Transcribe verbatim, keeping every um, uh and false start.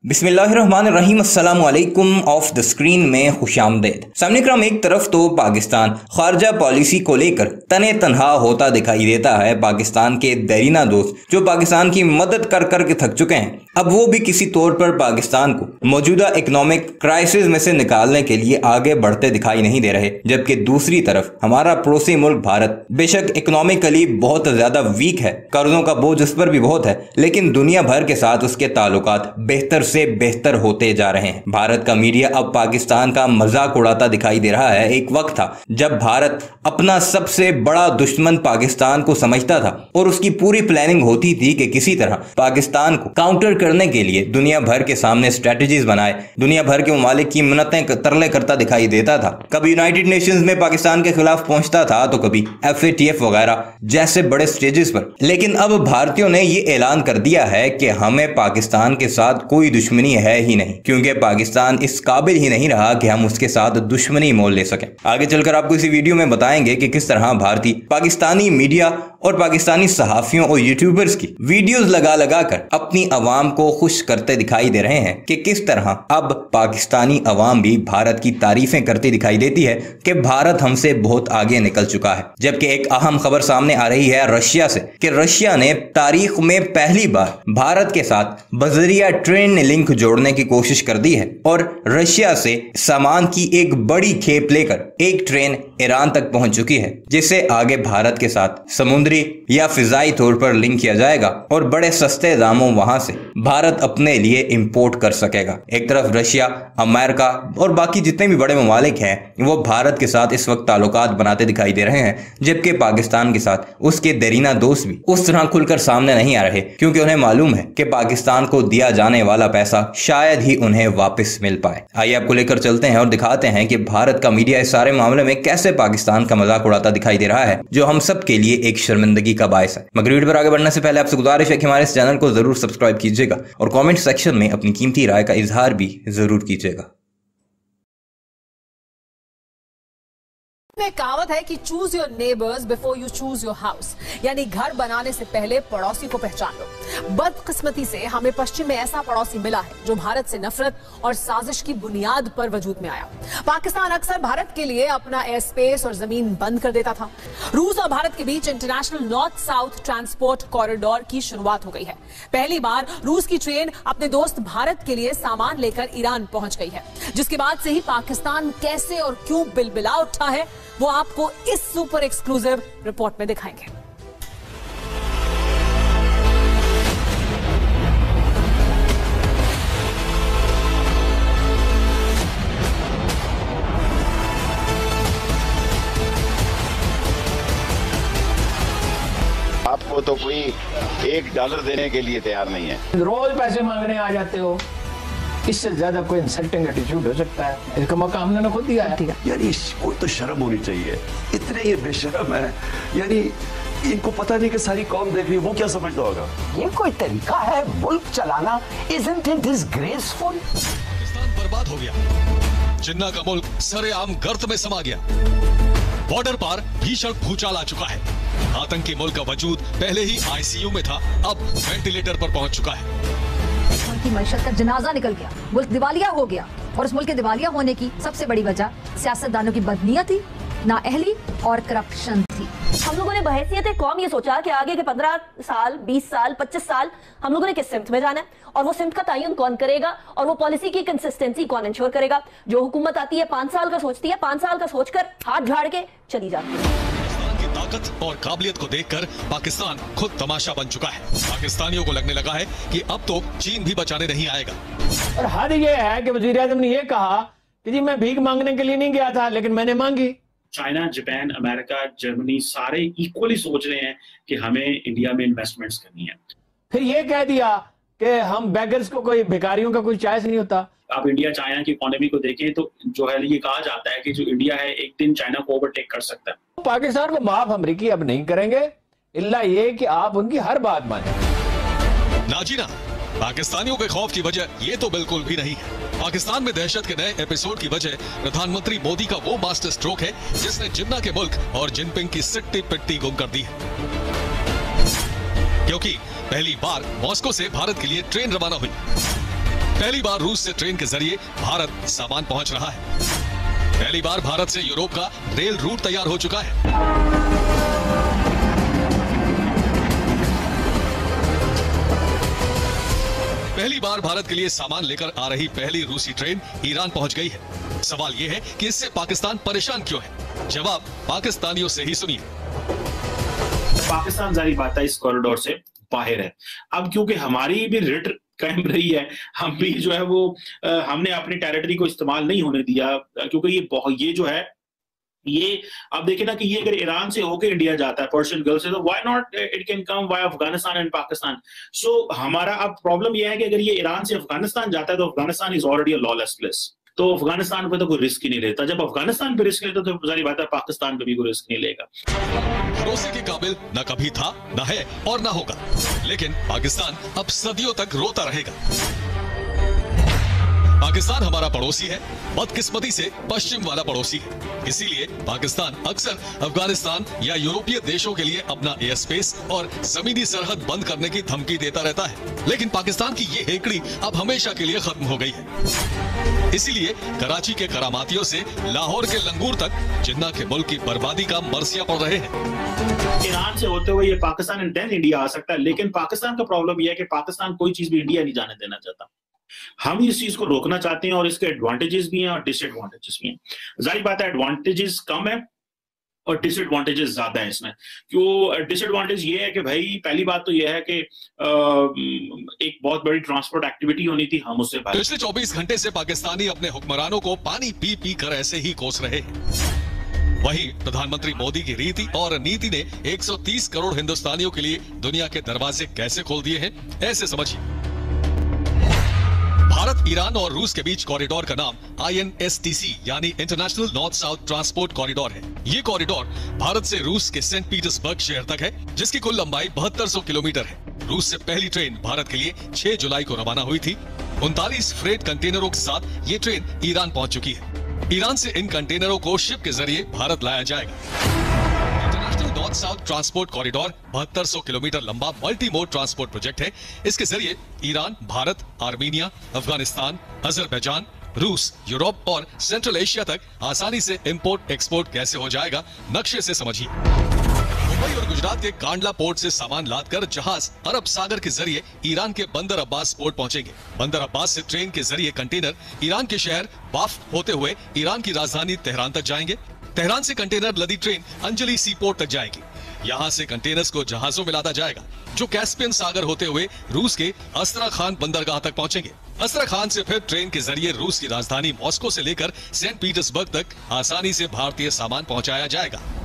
बिस्मिल्लाहिर्रहमानिर्रहीम अस्सलाम वालेकुम। ऑफ द स्क्रीन में खुशामदीद। सामने क्रम एक तरफ तो पाकिस्तान खारजा पॉलिसी को लेकर तने तनहा होता दिखाई देता है। पाकिस्तान के देरीना दोस्त जो पाकिस्तान की मदद कर कर के थक चुके हैं, अब वो भी किसी तौर पर पाकिस्तान को मौजूदा इकोनॉमिक क्राइसिस में से निकालने के लिए आगे बढ़ते दिखाई नहीं दे रहे। जबकि दूसरी तरफ हमारा पड़ोसी मुल्क भारत बेशक इकोनॉमिकली बहुत ज्यादा वीक है, कर्जों का बोझ उस पर भी बहुत है, लेकिन दुनिया भर के साथ उसके ताल्लुकात बेहतर से बेहतर होते जा रहे हैं। भारत का मीडिया अब पाकिस्तान का मजाक उड़ाता दिखाई दे रहा है। एक वक्त था जब भारत अपना सबसे बड़ा दुश्मन पाकिस्तान को समझता था और उसकी पूरी प्लानिंग होती थी कि किसी तरह पाकिस्तान को काउंटर करने के लिए दुनिया भर के सामने स्ट्रेटजीज बनाए, दुनिया भर के ममालिक की मिन्नतें तरले करता दिखाई देता था। कभी यूनाइटेड नेशंस में पाकिस्तान के खिलाफ पहुंचता था तो कभी एफ ए टी एफ वगैरह जैसे बड़े स्टेजेस पर। लेकिन अब भारतीयों ने यह ऐलान कर दिया है कि हमें पाकिस्तान के साथ कोई दुश्मनी है ही नहीं, क्योंकि पाकिस्तान इस काबिल ही नहीं रहा कि हम उसके साथ दुश्मनी मोल ले सकें। आगे चलकर आपको इसी वीडियो में बताएंगे कि किस तरह भारतीय पाकिस्तानी मीडिया और पाकिस्तानी सहाफियों और यूट्यूबर्स की वीडियोस लगा लगा कर अपनी अवाम को खुश करते दिखाई दे रहे हैं कि किस तरह अब पाकिस्तानी अवाम भी भारत की तारीफें करती दिखाई देती है कि भारत हमसे बहुत आगे निकल चुका है। जबकि एक अहम खबर सामने आ रही है रशिया से कि रशिया ने तारीख में पहली बार भारत के साथ बजरिया ट्रेन लिंक जोड़ने की कोशिश कर दी है और रशिया से सामान की एक बड़ी खेप लेकर एक ट्रेन ईरान तक पहुंच चुकी है, जिससे आगे भारत के साथ समुद्री या फिजाई तौर पर लिंक किया जाएगा और बड़े सस्ते दामों वहां से भारत अपने लिए इंपोर्ट कर सकेगा। एक तरफ रशिया, अमेरिका और बाकी जितने भी बड़े ममालिक हैं वो भारत के साथ इस वक्त ताल्लुकात बनाते दिखाई दे रहे हैं, जबकि पाकिस्तान के साथ उसके देरीना दोस्त भी उस तरह खुलकर सामने नहीं आ रहे, क्योंकि उन्हें मालूम है कि पाकिस्तान को दिया जाने वाला पैसा शायद ही उन्हें वापस मिल पाए। आइए आपको लेकर चलते हैं और दिखाते हैं कि भारत का मीडिया इस सारे मामले में कैसे पाकिस्तान का मजाक उड़ाता दिखाई दे रहा है, जो हम सब के लिए एक शर्मिंदगी का बायस है। मगर वीडियो पर आगे बढ़ने से पहले आपसे गुजारिश है कि हमारे इस चैनल को जरूर सब्सक्राइब कीजिएगा और कमेंट सेक्शन में अपनी कीमती राय का इजहार भी जरूर कीजिएगा। में कहावत है कि choose your neighbours before you choose your house, यानी घर बनाने से पहले पड़ोसी को पहचान लो। बदकिस्मती से हमें पश्चिम में ऐसा पड़ोसी मिला है जो भारत से नफरत और साजिश की बुनियाद पर वजूद में आया। पाकिस्तान अक्सर भारत के लिए अपना एयर स्पेस और जमीन बंद कर देता था। रूस और भारत के बीच international north south transport corridor की शुरुआत हो गई है। पहली बार रूस की ट्रेन अपने दोस्त भारत के लिए सामान लेकर ईरान पहुंच गई है, जिसके बाद से ही पाकिस्तान कैसे और क्यों बिलबिला उठा है वो आपको इस सुपर एक्सक्लूसिव रिपोर्ट में दिखाएंगे। आपको तो कोई एक डॉलर देने के लिए तैयार नहीं है, रोज पैसे मांगने आ जाते हो। इससे ज्यादा कोई इंसल्टिंग एटीट्यूड हो सकता है? इसका मौका हमने खुद दिया है। यानी कोई तो शर्म होनी चाहिए, इतने ये बेशर्म है। यानी इनको पता नहीं कि सारी कौम देख रही है, वो क्या समझता होगा? ये कोई तरीका है मुल्क चलाना? Isn't it disgraceful? पाकिस्तान बर्बाद हो गया, जिन्ना का मुल्क सरेआम गर्त में समा गया, बॉर्डर पार भीषण भूचाल आ चुका है। आतंकी मुल्क का वजूद पहले ही आई सी यू में था, अब वेंटिलेटर पर पहुंच चुका है। की मईशत का जनाजा निकल गया, मुल्क दिवालिया हो गया। और उस मुल्क के दिवालिया होने की सबसे बड़ी वजह सियासतदानों की बदनीयती, नाअहली और करप्शन थी। हम लोगों ने बहैसियत कौम ये सोचा कि आगे के पंद्रह साल, बीस साल, पच्चीस साल हम लोगों ने किस सिमत में जाना है और वो सिमत का तयन कौन करेगा और वो पॉलिसी की कंसिस्टेंसी कौन इंश्योर करेगा। जो हुकूमत आती है पांच साल का सोचती है, पांच साल का सोचकर हाथ झाड़ के चली जाती है। ताकत और काबिलियत को देखकर पाकिस्तान खुद तमाशा बन चुका है। पाकिस्तानियों को लगने लगा है कि अब तो चीन भी बचाने नहीं आएगा। और हद ये है कि वज़ीर आज़म ने ये कहा कि जी मैं भीख मांगने के लिए नहीं गया था, लेकिन मैंने मांगी। चाइना, जापान, अमेरिका, जर्मनी सारे इक्वली सोच रहे हैं कि हमें इंडिया में इन्वेस्टमेंट्स करनी है। फिर ये कह दिया कि हम बेगर्स को, कोई भिखारियों का कोई चॉइस नहीं होता। आप इंडिया चाइना की इकोनॉमी को देखें तो जो है ये कहा जाता है कि जो इंडिया है एक दिन चाइना को ओवरटेक कर सकता है। पाकिस्तान को माफ अमरीकी अब नहीं करेंगे, इल्ला ये कि आप उनकी हर बात माने। नाजीना, पाकिस्तानियों के खौफ की वजह ये तो बिल्कुल भी नहीं है। पाकिस्तान में दहशत के नए एपिसोड की वजह प्रधानमंत्री मोदी का वो मास्टर स्ट्रोक है जिसने जिन्ना के मुल्क और जिनपिंग की सिट्टी पिट्टी गुम कर दी है। क्योंकि पहली बार मॉस्को से भारत के लिए ट्रेन रवाना हुई। पहली बार रूस से ट्रेन के जरिए भारत सामान पहुंच रहा है। पहली बार भारत से यूरोप का रेल रूट तैयार हो चुका है। पहली बार भारत के लिए सामान लेकर आ रही पहली रूसी ट्रेन ईरान पहुंच गई है। सवाल यह है कि इससे पाकिस्तान परेशान क्यों है? जवाब पाकिस्तानियों से ही सुनिए। पाकिस्तान जारी बात है इस कॉरिडोर से बाहर है। अब क्योंकि हमारी भी रिट कायम रही है, हम भी जो है वो आ, हमने अपनी टेरिटरी को इस्तेमाल नहीं होने दिया, क्योंकि ये बहुत ये जो है ये अब देखिए ना कि ये अगर ईरान से होकर इंडिया जाता है पर्शियन गल्फ से, तो why not it can come via Afghanistan and Pakistan. So हमारा अब प्रॉब्लम यह है कि अगर ये ईरान से अफगानिस्तान जाता है तो Afghanistan is already a lawless place, तो अफगानिस्तान पे तो कोई रिस्क ही नहीं लेता। जब अफगानिस्तान पे रिस्क लेता तो जारी बात है पाकिस्तान पे भी कोई रिस्क नहीं लेगा। भरोसे के काबिल न कभी था, न है और न होगा, लेकिन पाकिस्तान अब सदियों तक रोता रहेगा। पाकिस्तान हमारा पड़ोसी है, बदकिस्मती से पश्चिम वाला पड़ोसी है। इसीलिए पाकिस्तान अक्सर अफगानिस्तान या यूरोपीय देशों के लिए अपना एयर स्पेस और जमीनी सरहद बंद करने की धमकी देता रहता है। लेकिन पाकिस्तान की ये हेकड़ी अब हमेशा के लिए खत्म हो गई है। इसीलिए कराची के करामातियों से लाहौर के लंगूर तक जिन्ना के मुल्क की बर्बादी का मरसिया पड़ रहे हैं। ईरान से होते हुए ये पाकिस्तान एंड देन इंडिया आ सकता है, लेकिन पाकिस्तान का प्रॉब्लम यह है कि पाकिस्तान कोई चीज भी इंडिया नहीं जाने देना चाहता। हम इस चीज को रोकना चाहते हैं और इसके एडवांटेजेस भी हैं और डिसएडवांटेजेस भी हैं। जाहिर बात है एडवांटेजेस कम है और डिसएडवांटेजेस ज्यादा है इसमें। क्यों डिसएडवांटेज ये है कि भाई पहली बात तो ये है कि एक बहुत बड़ी ट्रांसपोर्ट एक्टिविटी होनी थी, हम उससे पिछले चौबीस घंटे से पाकिस्तानी अपने हुक्मरानों को पानी पी पी कर ऐसे ही कोस रहे हैं। वहीं प्रधानमंत्री मोदी की रीति और नीति ने एक सौ तीस करोड़ हिंदुस्तानियों के लिए दुनिया के दरवाजे कैसे खोल दिए हैं, ऐसे समझिए। भारत, ईरान और रूस के बीच कॉरिडोर का नाम I N S T C यानी international north south transport corridor है। ये कॉरिडोर भारत से रूस के सेंट पीटर्सबर्ग शहर तक है, जिसकी कुल लंबाई बहत्तर सौ किलोमीटर है। रूस से पहली ट्रेन भारत के लिए छह जुलाई को रवाना हुई थी। उनतालीस फ्रेट कंटेनरों के साथ ये ट्रेन ईरान पहुंच चुकी है। ईरान से इन कंटेनरों को शिप के जरिए भारत लाया जाएगा। नॉर्थ साउथ ट्रांसपोर्ट कॉरिडोर बहत्तर सौ किलोमीटर लंबा मल्टी मोड ट्रांसपोर्ट प्रोजेक्ट है। इसके जरिए Iran, Bharat, Armenia, Afghanistan, Azerbaijan, रूस, यूरोप और सेंट्रल एशिया तक आसानी से इंपोर्ट एक्सपोर्ट कैसे हो जाएगा, नक्शे से समझिए। मुंबई और गुजरात के कांडला पोर्ट से सामान लादकर जहाज अरब सागर के जरिए ईरान के बंदर अब्बास पोर्ट पहुंचेंगे। बंदर अब्बास से ट्रेन के जरिए कंटेनर ईरान के शहर बाफ होते हुए ईरान की राजधानी तेहरान तक जाएंगे। तेहरान से कंटेनर लदी ट्रेन अंजलि सी पोर्ट तक जाएगी। यहाँ से कंटेनर्स को जहाजों में लादा जाएगा, जो कैस्पियन सागर होते हुए रूस के अस्त्राखान बंदरगाह तक पहुंचेंगे। अस्त्राखान से फिर ट्रेन के जरिए रूस की राजधानी मॉस्को से लेकर सेंट पीटर्सबर्ग तक आसानी से भारतीय सामान पहुंचाया जाएगा।